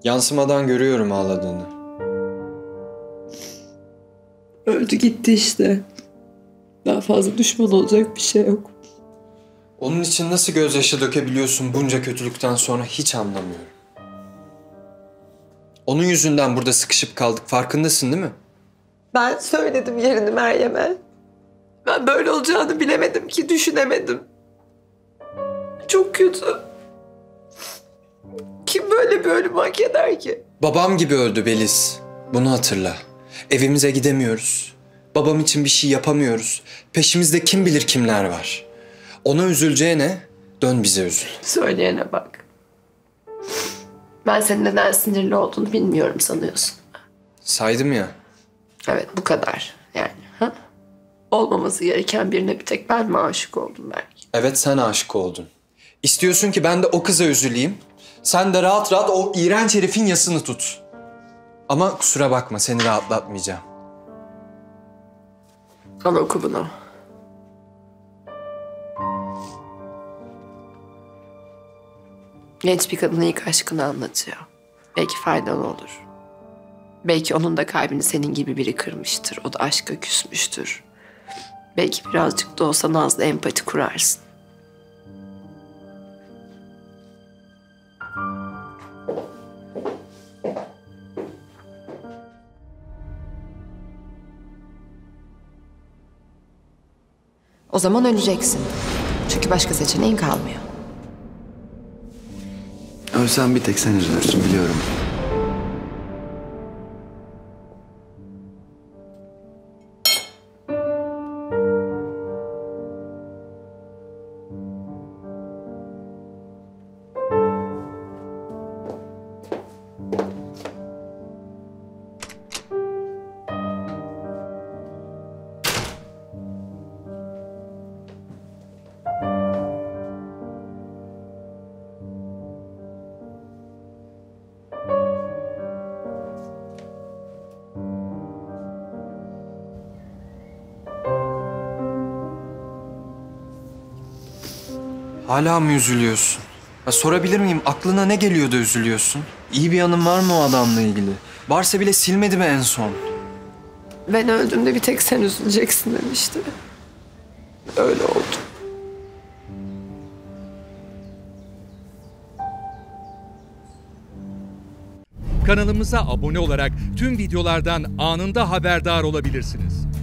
Yansımadan görüyorum ağladığını. Öldü gitti işte. Daha fazla düşman olacak bir şey yok. Onun için nasıl gözyaşı dökebiliyorsun bunca kötülükten sonra hiç anlamıyorum. Onun yüzünden burada sıkışıp kaldık, farkındasın değil mi? Ben söyledim yerini Meryem'e. Ben böyle olacağını bilemedim ki, düşünemedim. Çok kötü. Kim böyle bir ölüm hak eder ki? Babam gibi öldü Beliz. Bunu hatırla. Evimize gidemiyoruz. Babam için bir şey yapamıyoruz. Peşimizde kim bilir kimler var. Ona üzüleceğine dön bize üzül. Söyleyene bak. Ben senin neden sinirli olduğunu bilmiyorum sanıyorsun. Saydım ya. Evet, bu kadar yani. Ha? Olmaması gereken birine bir tek ben mi aşık oldum belki? Evet, sen aşık oldun. İstiyorsun ki ben de o kıza üzüleyim. Sen de rahat rahat o iğrenç herifin yasını tut. Ama kusura bakma, seni rahatlatmayacağım. Al oku bunu. Genç bir kadının ilk aşkını anlatıyor. Belki faydalı olur. Belki onun da kalbini senin gibi biri kırmıştır. O da aşka küsmüştür. Belki birazcık da olsa nazlı empati kurarsın. O zaman öleceksin. Çünkü başka seçeneğin kalmıyor. Ölsem bir tek sen üzülürsün biliyorum. Hala mı üzülüyorsun? Ya sorabilir miyim? Aklına ne geliyor da üzülüyorsun? İyi bir yanın var mı o adamla ilgili? Varsa bile silmedi mi en son? Ben öldüğümde bir tek sen üzüleceksin demişti. Öyle oldu. Kanalımıza abone olarak tüm videolardan anında haberdar olabilirsiniz.